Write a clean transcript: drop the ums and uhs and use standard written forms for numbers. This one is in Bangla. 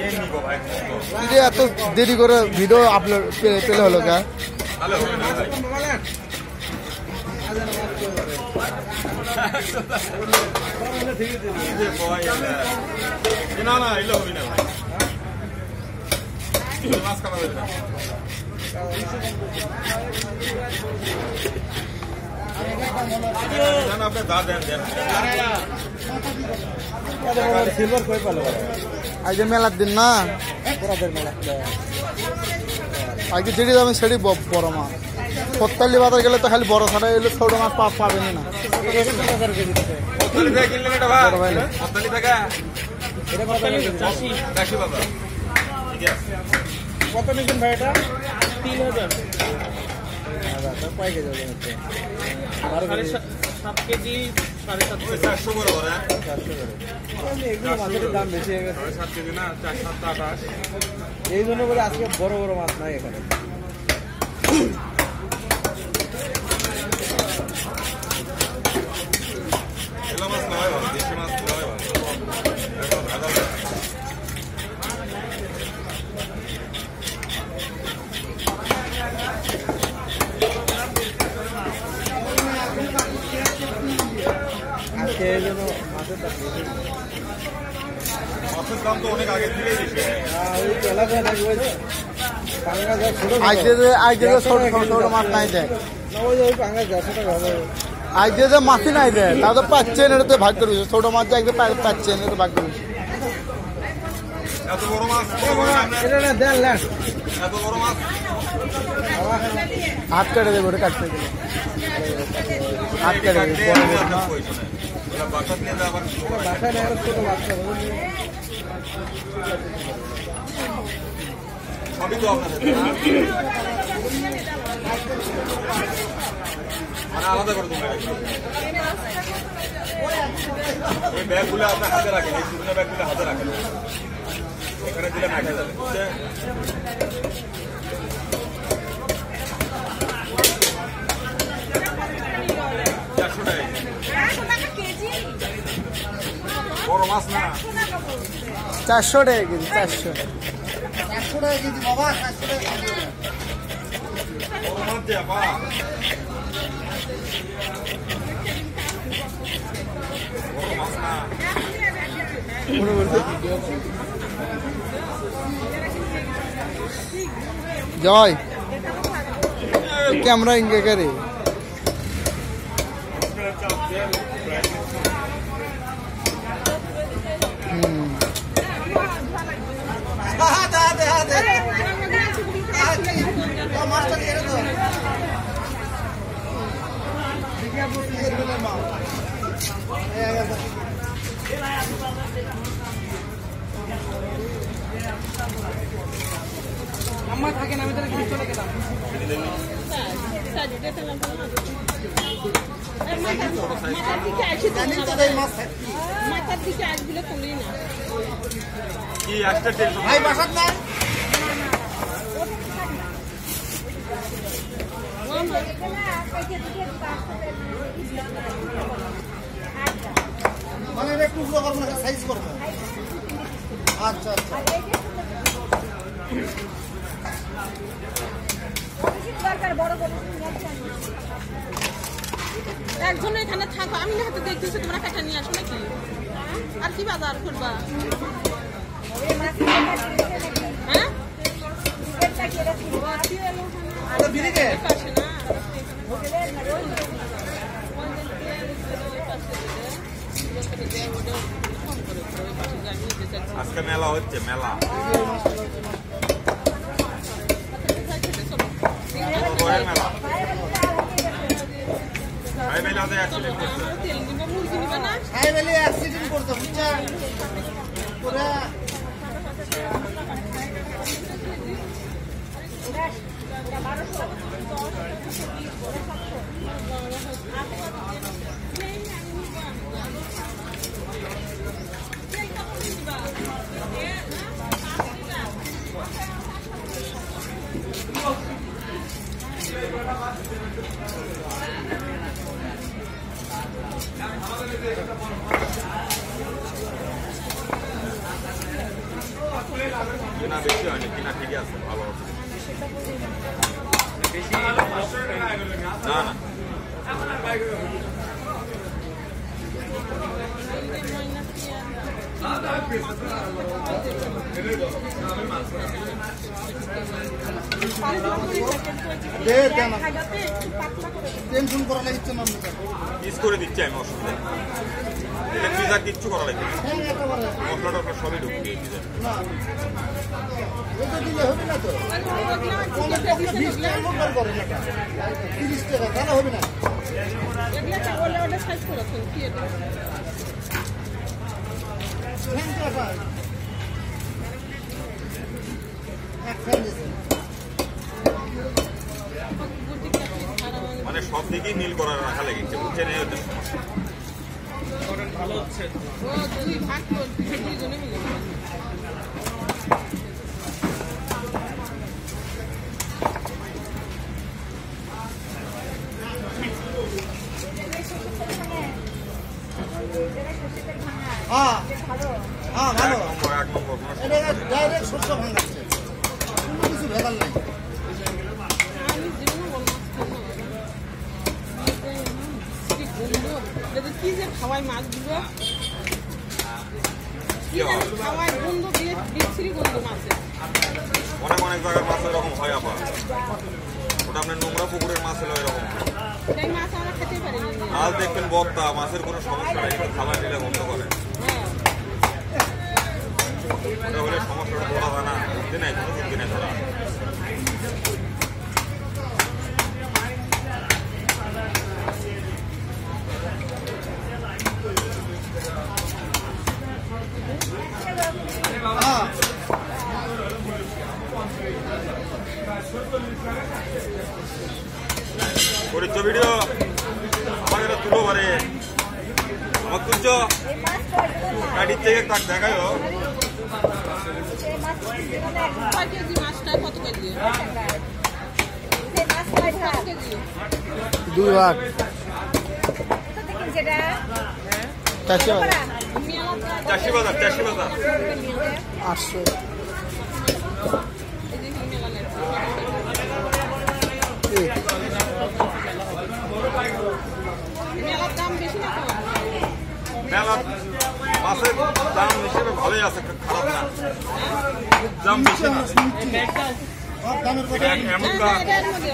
এত দেরি করে ভিডিও আপলোড পেলে হলো কা না না এলে হবে না মাছ খাওয়া যাবে না আপনি দা দেন দেন সিলভার কই পালো আজকে মেলার দিন না আজকে যেটি যাবেন সেটি বড় মাছ পত্তালি বাজার গেলে তো খালি বড় ছাড়া এলে ছোট মাছ পাবেনি না কত নিচ্ছেন ভাই এটা 3000 কয় কেজি ওজন হচ্ছে 7 কেজি 750 করে বড় 400 করে এগুলো মাছের দাম বেশি হয়ে গেছে 7 কেজি না 4 7 28 এই জন্য করে আজকে বড় বড় মাছ নাই এখানে এলা মাছ নয় ভালো দেশি মাছ নয় ভালো একদম ভালো আজকে এই জন্য মাছের দাম বেশি মাছের দাম তো অনেক আগে থেকেই বেশি ওই এলাকায় নাকি ওই পাঙ্গা যা ছোট আজকে ছোট ছোট মাছ নাই দেয় না ওই পাঙ্গা 100 টাকা হবে আজকে যে মাছই নাই দেয় তা তো পাচ্ছেন এটা তো ভাগ করে ছোট মাছ একদম পাচ্ছেন এটা ভাগ করে এত বড় মাছ এটা না দেন ল্যান্ড এত বড় মাছ হাত কেটে দেবে ওটা কাটতে গেলে হাত কেটে দেবে বাসাত নিয়ে যাবার বাসায় না ছোট বাচ্চা সবই তো আপনাদের মানে আলাদা করে দেবেন এই ব্যাগগুলো আপনার হাতে রাখেন এই শুকনো ব্যাগগুলো হাতে রাখেন এখানে দিলে মাঠে যাবে বড় মাছ না 400 টাকা কেজি 400 টাকা কেজি বাবা 400 টাকা কেজি বড় মাছ দে আপা বড় মাছ না জয় ক্যামেরা ইঙ্গে করে আম্মা থাকে না আমি তাহলে কিছু চলে গেলাম কি একটা টেনশন ভাই বাসাত না মানে একটু করবো না সাইজ করবো আচ্ছা আচ্ছা একজন এখানে থাকো আমি না হাতে দেখতেছি তোমরা কাটা নিয়ে আসো নাকি আর কি বাজার করবা হ্যাঁ আজকে মেলা হচ্ছে মেলা মেলা ভাই মেলাতে অ্যাক্সিডেন্ট করছে অ্যাক্সিডেন্ট করতে বুঝছেন পুরা কিনা বেশি হয়নি, কিনা ঠিকই আছে, ভালো আছে। না না টেনশন করা লাগছে না পিস করে দিচ্ছি আমি, অসুবিধা নেই। এটা পিজা কিচ্ছু করা লাগবে না, মশলা টসলা সবই ঢুকিয়ে দিয়েছি। দিলে হবে না তো 20 টাকা লোকাল করে না 30 টাকা তাহলে হবে না। এগুলা বলে ওটা সাইজ করে ফেল কি এটা মানে সব দিকেই নীল করার রাখা লেগেছে, বুঝছেন? এই হচ্ছে সমস্যা। ও দুই ভাগ কর দুইজনে মিলে হ্যাঁ হ্যাঁ ভালো এক নম্বর কোনো এটা সমস্যা নেই। ডাইরেক্ট শস্য ভাঙাচ্ছে, কোনো কিছু ভেজাল নাই। আমি জীবনে বলবো কি যে খাওয়াই মাছগুলো কি হয়? খাওয়াই গন্ধ দিয়ে বিচ্ছিরি গন্ধ মাছের অনেক অনেক জায়গার মাছ এরকম হয়, আবার ওটা আপনার নোংরা পুকুরের মাছ হলো এরকম। সেই মাছ আমরা খেতে পারিনি মাছ দেখবেন বক্তা, মাছের কোনো সমস্যা নেই, কিন্তু খাবার নিলে বন্ধ করে। হ্যাঁ ওটা হলে সমস্যাটা বলা যায় না, বুদ্ধি নাই, কোনো বুদ্ধি নেই ধরা। হ্যাঁ করিচ্ছ ভিডিও আমার এটা তুলো পারে, আমার তুলছ গাড়ির থেকে তাক দেখায়ও। কয় কেজি মাছটা কত কেজি কত কেজি 2 ভাগ চারশো চাষি বাজার, চাষি বাজার। 800 মেলার দাম বেশি না তো মেলা মাছের দাম হিসেবে ভালোই আছে, খারাপ না, দাম বেশি না। দামের কথা এমন এটার মধ্যে